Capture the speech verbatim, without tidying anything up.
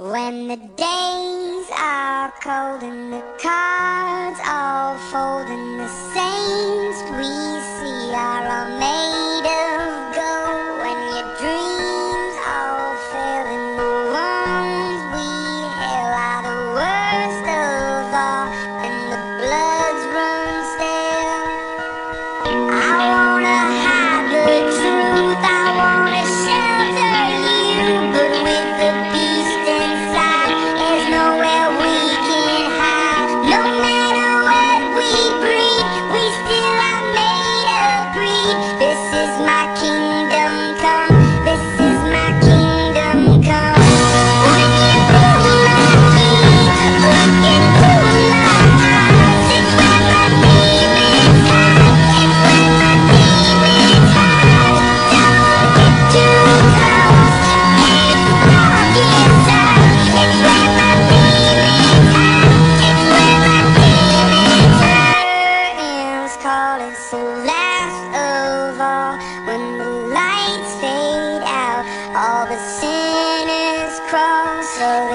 When the days are cold and the cards all fold and the saints we see are all made of gold, when your dreams all fail and the ones we hail are the worst of all and the bloods run stale, I wanna hide the truth, I wanna shelter you, but with the beast inside, there's nowhere we can hide. No matter what we breed, we still are made of greed. This is my kingdom come, this is my kingdom come. When you pull my teeth, looking through my eyes, it's where my demons hide, it's where my demons hide. Don't get too close, it's dark inside, it's where my demons hide, it's where my demons hide. Curtains calling, so last of all, when the lights fade out, all the sinners crawl, so